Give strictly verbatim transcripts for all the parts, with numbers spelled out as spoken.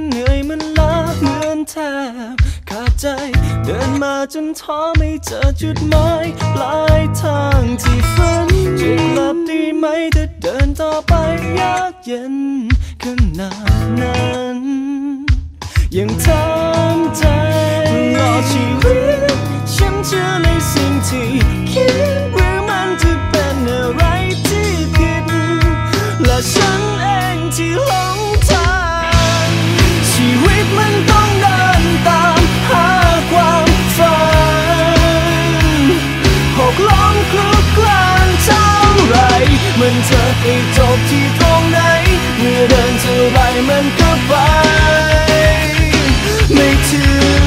เหนื่อยมันล้าเหมือนแทบขาดใจเดินมาจนท้อไม่เจอจุดหมายปลายทางที่ฝันจะกลับดีไหมถ้าเดินต่อไปยากเย็นขนาดนั้นยังทำใจตลอดชีวิตฉันเชื่อในสิ่งที่คิดหรือมันจะเป็นอะไรที่ผิดและฉันเองที่หลงทางชีวิตมันต้องเดินตามหาความฝันหกล้มคลุกคลานเท่าไรมันจะไปจบที่ตรงไหนเมื่อเดินเท่าไรมันก็ไปไม่ถึง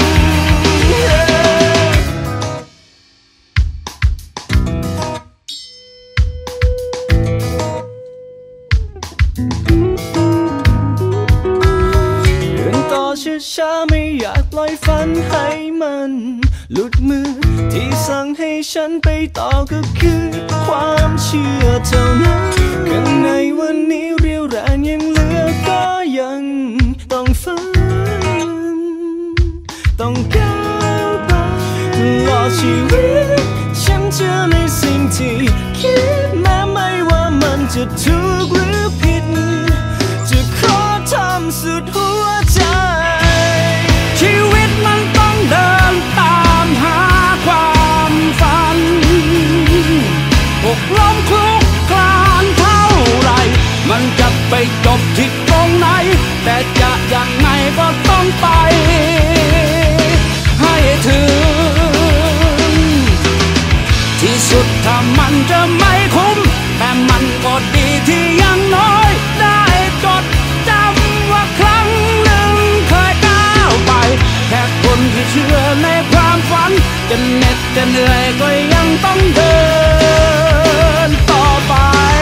เดินต่อช้าๆไม่อยากปล่อยฝันให้มันหลุดมือที่สั่งให้ฉันไปต่อก็คือความเชื่อเท่านั้นข้างในวันนี้เรียวแรงยังเหลือก็ยังต้องฝืนต้องก้าวไปตลอดชีวิตฉันเชื่อในสิ่งที่คิดแม้ไม่ว่ามันจะถูกหรือผิดจะขอทำสุดหัวใจชีวิตมันต้องเดินตามหาความฝันหกล้มคลุกคลานเท่าไรมันจะไปจบที่ตรงไหนแต่จะยังไงก็ต้องไปให้ถึงที่สุดถ้ามันจะไม่คุ้มแต่มันก็ดีที่ยังน้อยได้จดจำว่าครั้งหนึ่งเคยก้าวไปแค่คนที่เชื่อในความฝันจะเหน็ดจะเหนื่อยก็ยังต้องเดินต่อไป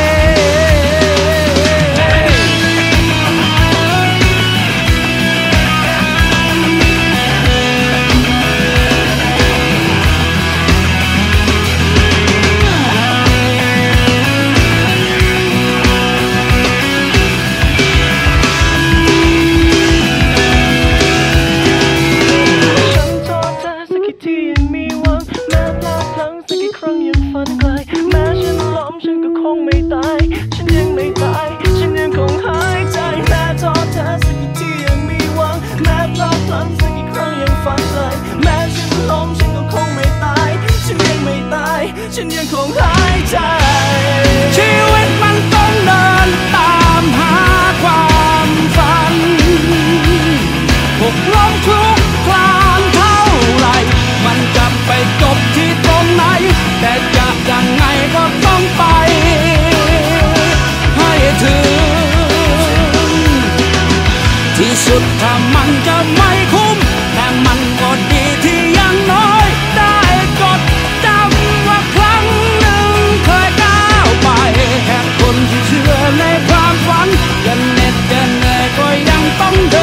ฉันยังคงหายใจชีวิตมันต้องเดินตามหาความฝันหกล้มคลุกคลานเท่าไรมันจะไปจบที่ตรงไหนแต่จะยังไงก็ต้องไปให้ถึงที่สุดถ้ามันจะไม่คุ้มแต่มันก็ดีที่ยังน้อยได้จดจำว่าครั้งหนึ่งเคยก้าวไปแค่คนที่เชื่อในความฝันจะเหน็ดจะเหนื่อยก็ยังต้องเดิน